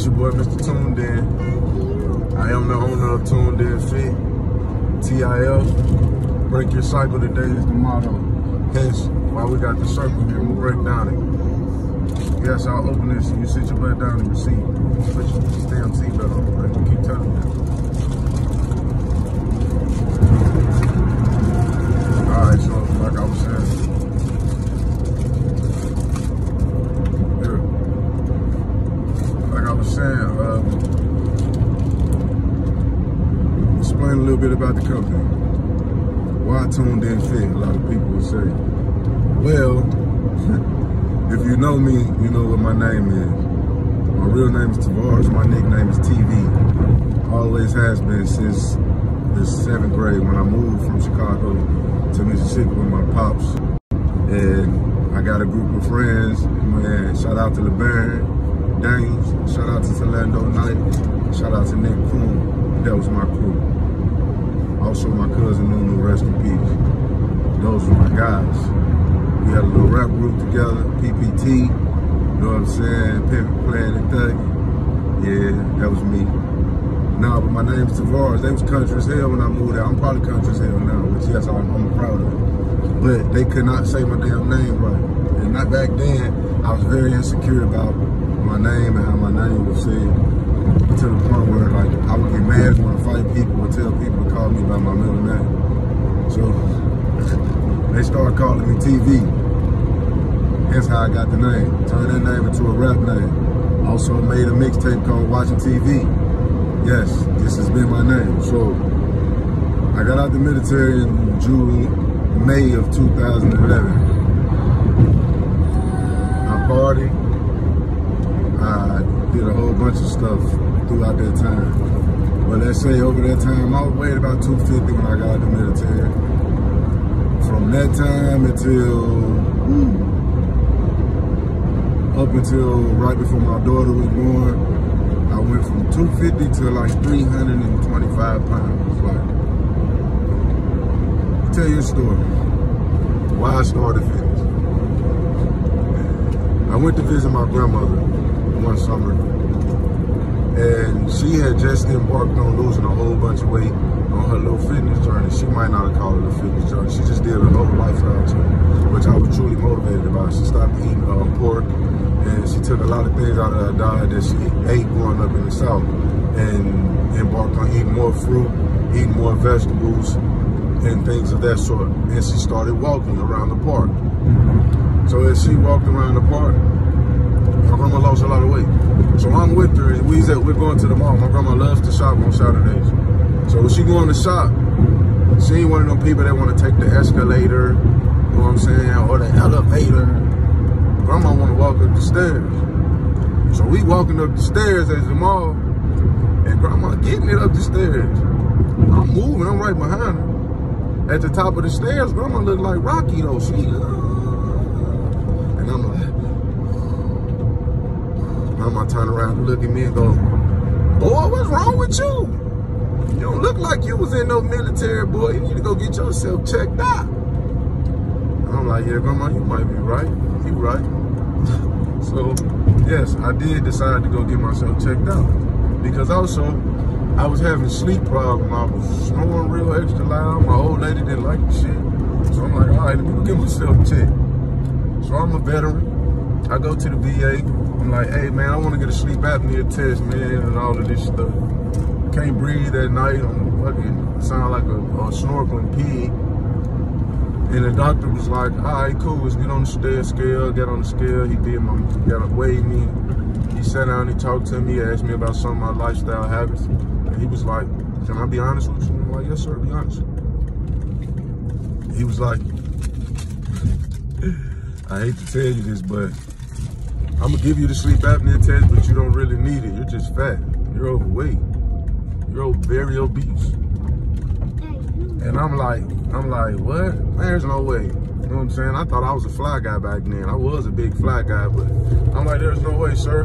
It's your boy, Mr. Tuned In. I am the owner of Tuned In Fit, TIL. Break your cycle today is the motto. Hence, why we got the circle here, we'll break down it. Yes, I'll open this and you sit your butt down in your seat. Put your damn seatbelt on. I can keep telling you. Alright, so like I was saying. Explain a little bit about the company. Why Tuned In Fit? A lot of people will say. Well, if you know me, you know what my name is. My real name is Tavares. My nickname is TV. Always has been since the 7th grade when I moved from Chicago to Mississippi with my pops. And I got a group of friends. Man, shout out to LeBaron Daniels, shout out to Orlando Knight, shout out to Nick Kroon. That was my crew. Also my cousin Nunu, rest in peace. Those were my guys. We had a little rap group together, PPT, you know what I'm saying, Pimpin' Playing and Thuggin'. Yeah, that was me. Nah, but my name's Tavares. They was country as hell when I moved out. I'm probably country as hell now, which yes, I'm proud of it. But they could not say my damn name right. And not back then, I was very insecure about my name and how my name was said, to the point where like I would get mad when I fight people and tell people to call me by my middle name. So they started calling me TV. That's how I got the name. Turned that name into a rap name. Also made a mixtape called Watching TV. Yes, this has been my name. So I got out the military in May of 2011. I partied. I did a whole bunch of stuff throughout that time. But let's say over that time, I weighed about 250 when I got out the military. From that time up until right before my daughter was born, I went from 250 to like 325 pounds. Like, I'll tell you a story. Why I started fitness. I went to visit my grandmother one summer, and she had just embarked on losing a whole bunch of weight on her little fitness journey. She might not have called it a fitness journey. She just did a whole lifestyle change, which I was truly motivated about. She stopped eating pork, and she took a lot of things out of her diet that she ate growing up in the South, and embarked on eating more fruit, eating more vegetables, and things of that sort. And she started walking around the park. So as she walked around the park, my grandma lost a lot of weight. So I'm with her, and we're going to the mall. My grandma loves to shop on Saturdays. So when she going to shop, she ain't one of them people that want to take the escalator, you know what I'm saying, or the elevator. Grandma want to walk up the stairs. So we walking up the stairs at the mall, and grandma getting it up the stairs. I'm moving, I'm right behind her. At the top of the stairs, grandma looked like Rocky though. She, and I'm like, grandma turn around and look at me and go, boy, what's wrong with you? You don't look like you was in no military, boy. You need to go get yourself checked out. And I'm like, yeah, grandma, you might be right. You right. So, yes, I did decide to go get myself checked out. Because also, I was having sleep problems. I was snoring real extra loud. My old lady didn't like the shit. So I'm like, all right, let me go get myself checked. So I'm a veteran. I go to the VA. I'm like, hey, man, I want to get a sleep apnea test, man, and all of this stuff. Can't breathe at night. I'm fucking sound like a snorkeling pig. And the doctor was like, all right, cool, let's get on the scale, get on the scale. He weighed me. He sat down, he talked to me, he asked me about some of my lifestyle habits. And he was like, can I be honest with you? I'm like, yes, sir, be honest. He was like, I hate to tell you this, but I'm gonna give you the sleep apnea test, but you don't really need it. You're just fat. You're overweight. You're very obese. And I'm like, what? There's no way. You know what I'm saying? I thought I was a fly guy back then. I was a big fly guy, but I'm like, there's no way, sir.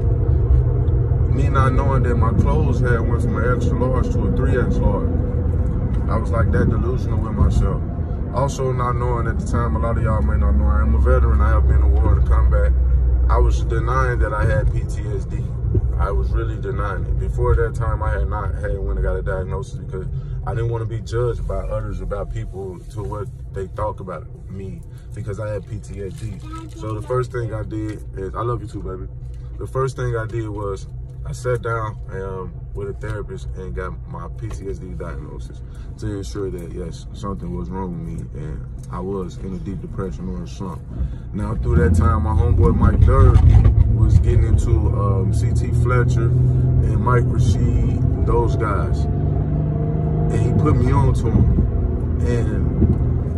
Me not knowing that my clothes had went from an extra large to a 3X large. I was like that delusional with myself. Also not knowing at the time, a lot of y'all may not know, I am a veteran. I have been in war to combat. I was denying that I had PTSD. I was really denying it. Before that time, I had not went and got a diagnosis because I didn't want to be judged by others, about people, to what they thought about me, because I had PTSD. So the first thing I did is, I love you too, baby. The first thing I did was I sat down with a therapist and got my PTSD diagnosis to ensure that, yes, something was wrong with me and I was in a deep depression or a slump. Now, through that time, my homeboy Mike Durr was getting into CT Fletcher and Mike Rashid, those guys. And he put me on to them. And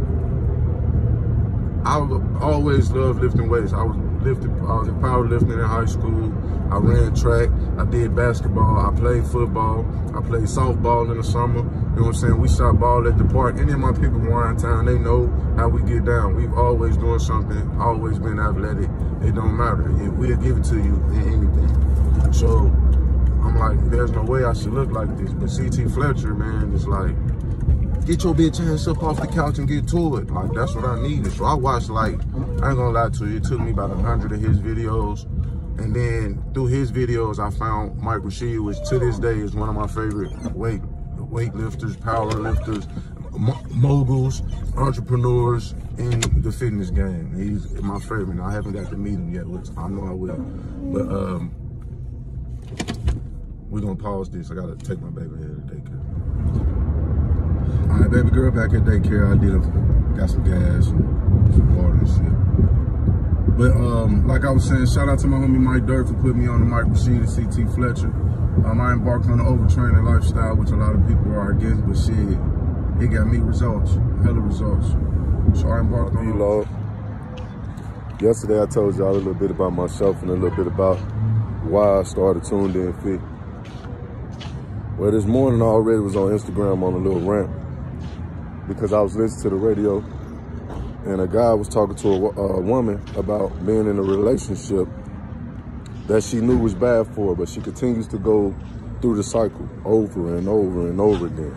I always loved lifting weights. I was in powerlifting in high school. I ran track. I did basketball. I played football. I played softball in the summer. You know what I'm saying? We shot ball at the park. Any of my people around town, they know how we get down. We've always doing something, always been athletic. It don't matter. We'll give it to you in anything. So I'm like, there's no way I should look like this. But CT Fletcher, man, is like, get your bitch ass up off the couch and get to it. Like, that's what I needed. So I watched, like, I ain't gonna lie to you, it took me about 100 of his videos. And then through his videos, I found Mike Rashid, which to this day is one of my favorite weightlifters, powerlifters, moguls, entrepreneurs in the fitness game. He's my favorite. I haven't got to meet him yet, which I know I will. But we're gonna pause this. I gotta take my baby here to daycare. All right, baby girl back at daycare. Got some gas and some water and shit. But like I was saying, shout out to my homie Mike Durr for putting me on the Mike Rashid and CT Fletcher. I embarked on an overtraining lifestyle, which a lot of people are against, but shit, it got me results, hella results. So I embarked on vlog. Yesterday I told y'all a little bit about myself and a little bit about why I started Tuned In Fit. Well, this morning I already was on Instagram on a little rant because I was listening to the radio and a guy was talking to a woman about being in a relationship that she knew was bad for her, but she continues to go through the cycle over and over and over again.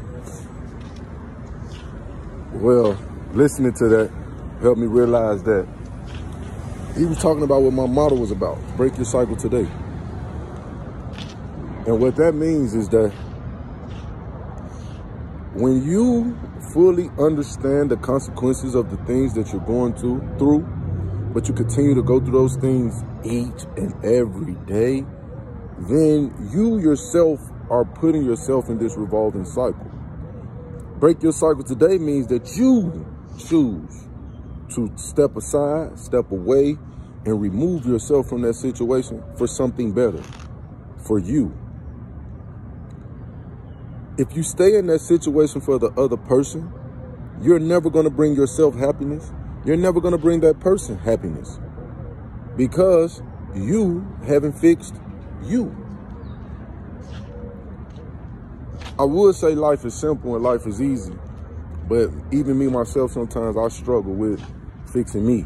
Well, listening to that helped me realize that he was talking about what my motto was about, break your cycle today. And what that means is that when you fully understand the consequences of the things that you're going through, but you continue to go through those things each and every day, then you yourself are putting yourself in this revolving cycle. Break your cycle today means that you choose to step aside, step away, and remove yourself from that situation for something better, for you. If you stay in that situation for the other person, you're never going to bring yourself happiness. You're never going to bring that person happiness because you haven't fixed you. I would say life is simple and life is easy, but even me, myself, sometimes I struggle with fixing me.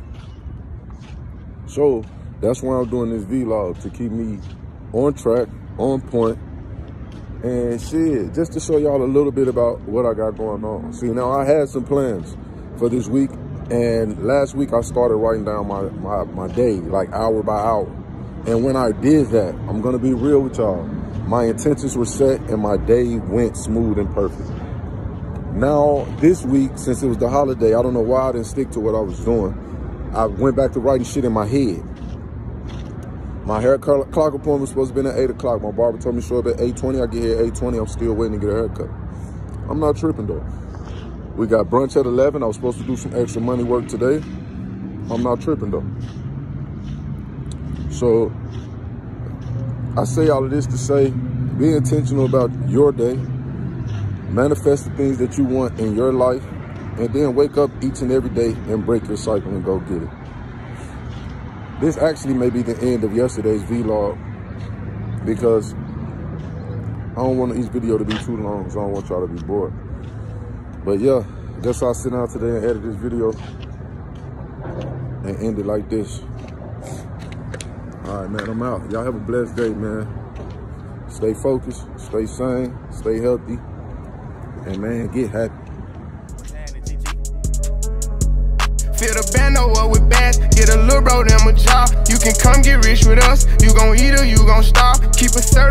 So that's why I'm doing this vlog, to keep me on track, on point, and shit, just to show y'all a little bit about what I got going on. See, now I had some plans for this week, and last week I started writing down my day, like hour by hour. And when I did that, I'm gonna be real with y'all, my intentions were set and my day went smooth and perfect. Now, this week, since it was the holiday, I don't know why I didn't stick to what I was doing. I went back to writing shit in my head. My hair clock appointment was supposed to be at 8 o'clock. My barber told me to show up at 8:20. I get here at 8:20. I'm still waiting to get a haircut. I'm not tripping though. We got brunch at 11. I was supposed to do some extra money work today. I'm not tripping though. So I say all of this to say, be intentional about your day. Manifest the things that you want in your life, and then wake up each and every day and break your cycle and go get it. This actually may be the end of yesterday's vlog because I don't want each video to be too long, so I don't want y'all to be bored. But yeah, I guess I'll sit down today and edit this video and end it like this. All right, man, I'm out. Y'all have a blessed day, man. Stay focused, stay sane, stay healthy, and man, get happy. Fill the bando up with bags, get a little bro them a job. You can come get rich with us, you gon' eat or you gon' starve. Keep a circle.